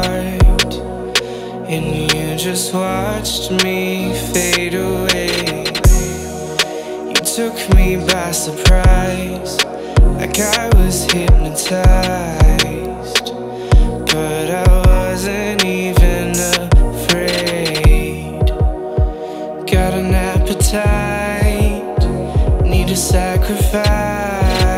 heart, and you just watched me fade away. You took me by surprise, like I was hypnotized, but I wasn't even afraid. Got an appetite, need a sacrifice.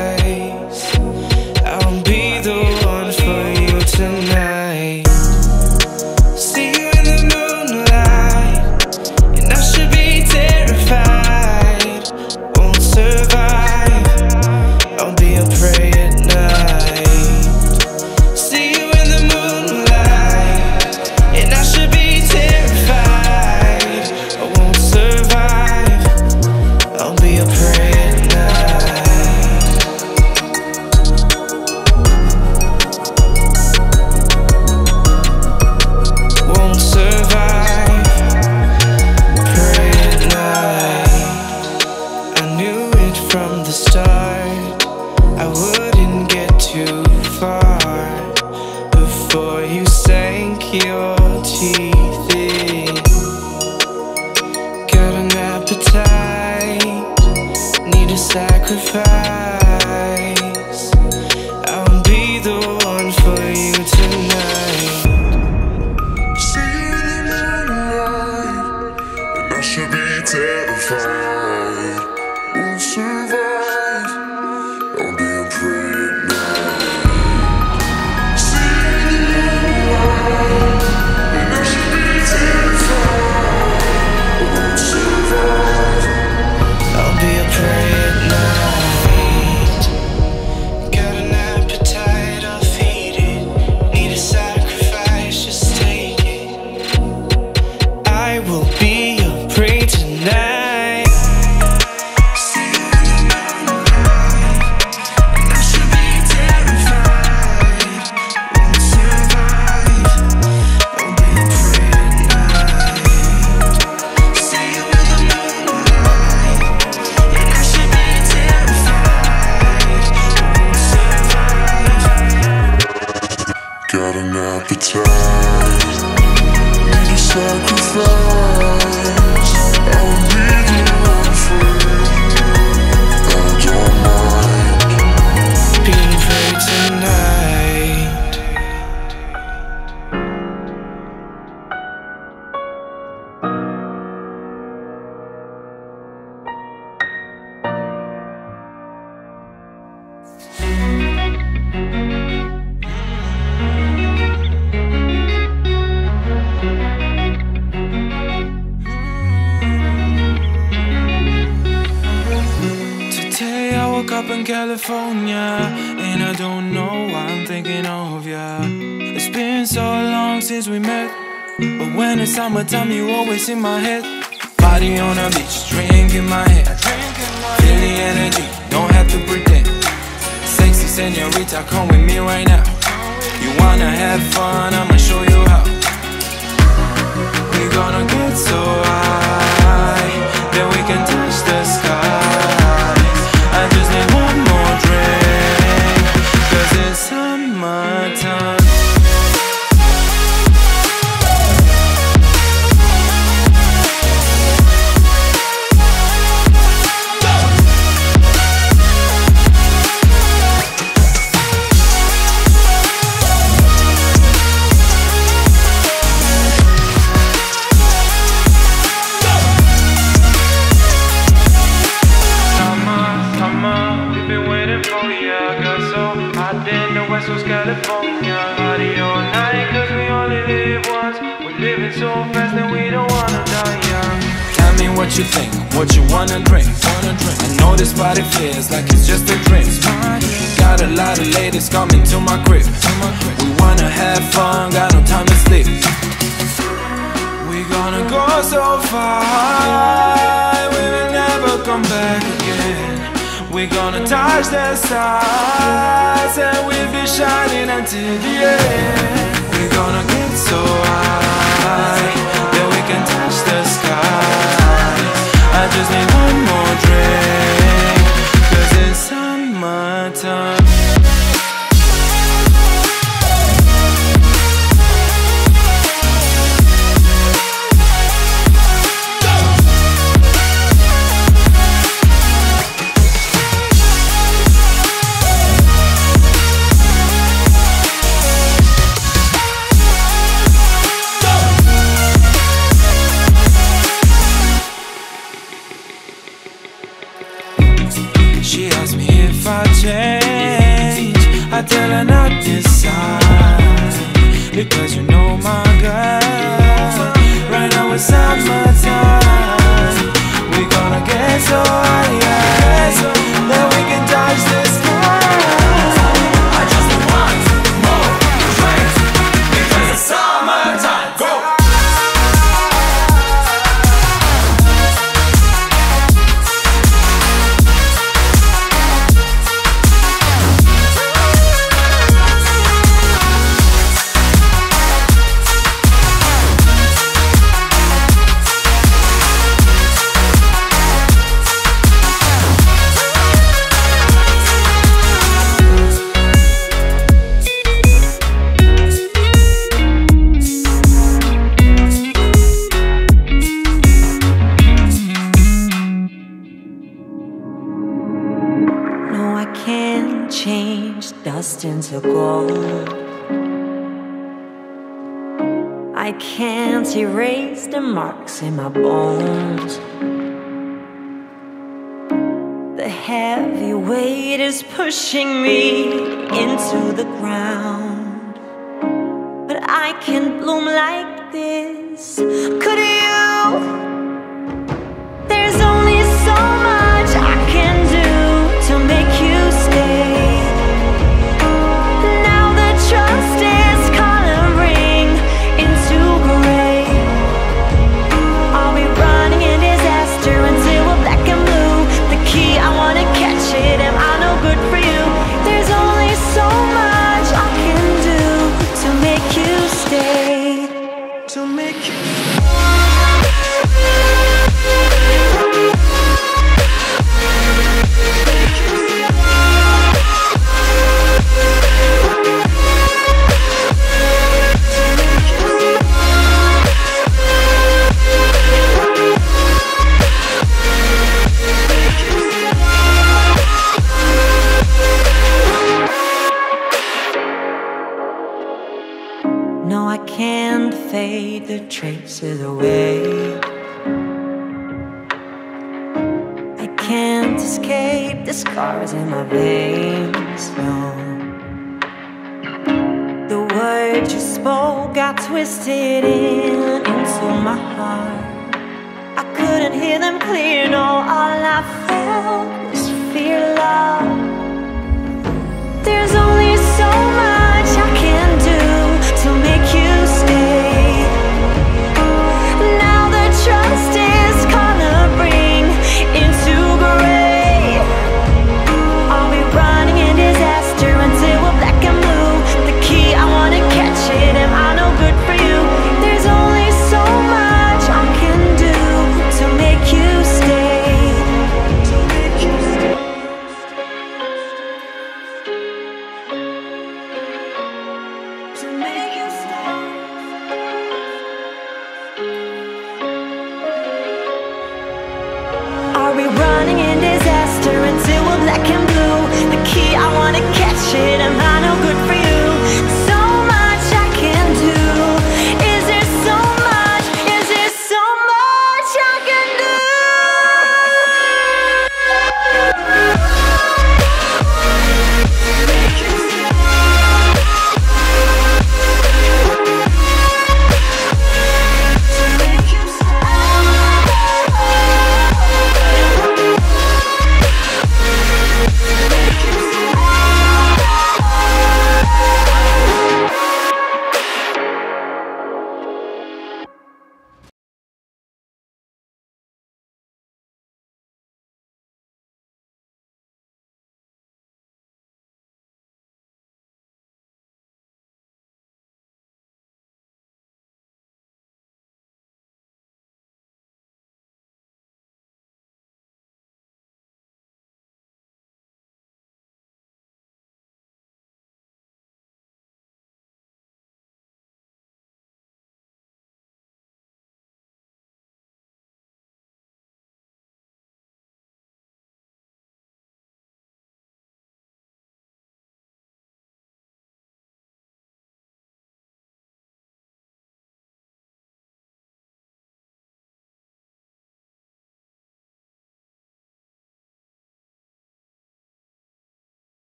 I'll be the one for you tonight. See you in the moonlight, and I should be terrified. Won't survive, I'll be a prey at night. See you in the moonlight, and I should be terrified. I won't survive, I'll be a prey at night. Won't survive, prey at night. I knew it from the start, I wouldn't get too far before you sank your teeth in. Got an appetite, need a sacrifice. I'll be the one for you tonight. See you in the moonlight, and I should be terrified. Won't survive, I'll be a prey at night. See you in the moonlight, and I should be terrified. Won't survive. I'll be a prey at night. Got an appetite, I'll feed it. Need a sacrifice, just take it. I will be your prey tonight. See you in the moonlight, and I should be terrified. Won't survive, I'll be a prey at night. See you in the moonlight, and I should be terrified. Won't survive. Got an appetite, need a sacrifice. I'll be the one for you. I don't mind. Being prey tonight. Today I woke up in California, and I don't know why I'm thinking of ya. It's been so long since we met, but when it's summertime you always in my head. Body on a beach, drink in my hand. Feel the energy, don't have to pretend. Sexy señorita, come with me right now. You wanna have fun, I'ma show you how. We're gonna get so high that we can touch the sky. I just need one more drink, 'cause it's summertime. We've been waiting for ya. Got so hot in the West Coast, California. Party all night, 'cause we only live once. We're living so fast that we don't wanna die young. Tell me what you think, what you wanna drink. I know this body feels like it's just a dream. Got a lot of ladies coming to my crib. We wanna have fun, got no time to sleep. We gonna go so far, we will never come back again. We're gonna touch the stars, and we'll be shining until the end. We're gonna get so high that we can touch the sky. I just need one more drink, 'cause it's summertime. still I not decide, because you know my girl. Right now it's summertime, we gonna get so high, that we can touch the sky. I just want more drinks, because it's summertime. Go! Dust into gold. I can't erase the marks in my bones. The heavy weight is pushing me into the ground, but I can't bloom like this. Could you? There's only so much I can do to make you stay. Trust is coloring into gray. Are we running in disaster until we're black and blue? The key, I wanna catch it. Am I no good for you? There's only so much I can do to make you stay. To make you fade the traces away. I can't escape the scars in my veins, no. The words you spoke got twisted into my heart. I couldn't hear them clear, no, all I felt was fear, love. There's only so much I can do to make you stay. Trust is coloring into gray. Are we running in disaster until we're black and blue? The key, I wanna catch it. Am I no good for you? There's only so much I can do to make you stay. To make you stay.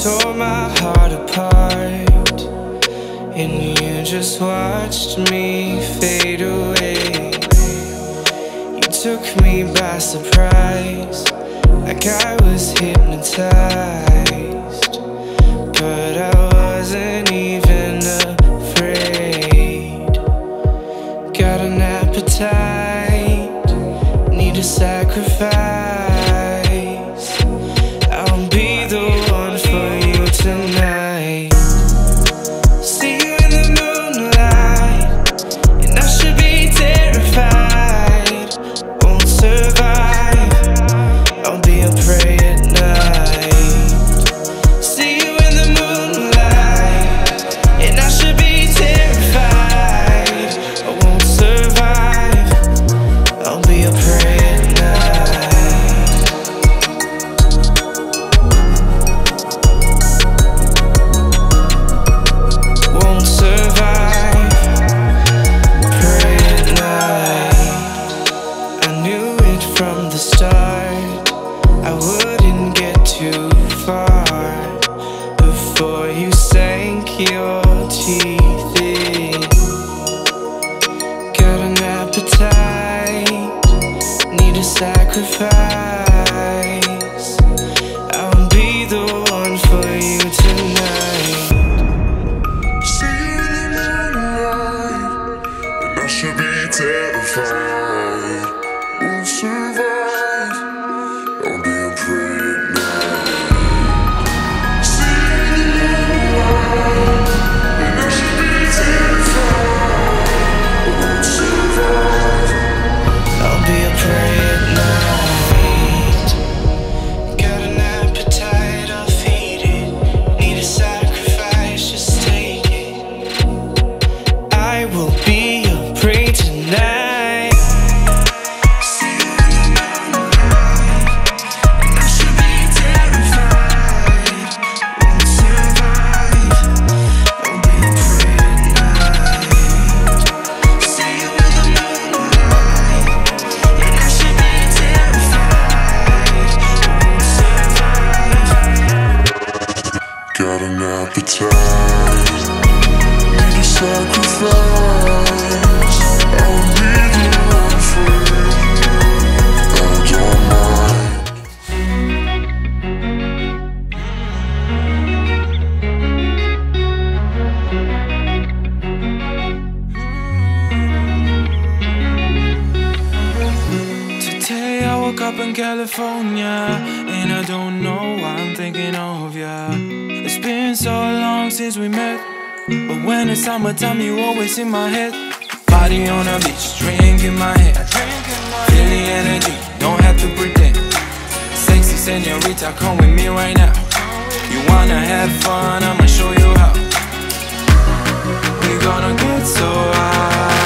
tore my heart apart, and you just watched me fade away. You took me by surprise, like I was hypnotized, but I wasn't even afraid. Got an appetite, need a sacrifice. I'll be the one for you tonight. See you in the moonlight, and I should be terrified. Won't survive, I'll be a prey at night. See you in the moonlight, and I should be terrified. I won't survive, I'll be a prey at night. Won't survive, prey at night. I knew it from the start, I wouldn't get too far before you sank your teeth in. Got an appetite, need a sacrifice. I'll be the one for you tonight. See you in the moonlight, and I should be terrified. Won't survive, I'll be a prey at night. See you in the moonlight, and I should be terrified. Won't survive. I'll be a prey at night. Got an appetite, I'll feed it. Need a sacrifice, just take it. I will be your prey tonight. See you in the moonlight, and I should be terrified. Won't survive, I'll be a prey at night. See you in the moonlight, and I should be terrified. Won't survive. Got an appetite, need a sacrifice. I'll be the one for you, I don't mind. Today I woke up in California, and I don't know why I'm thinking of ya. It's been so long since we met, but when it's summertime you always in my head. Body on a beach, drink in my hand, feel the energy, don't have to pretend. Sexy señorita, come with me right now. You wanna have fun, I'ma show you how. We gonna get so high,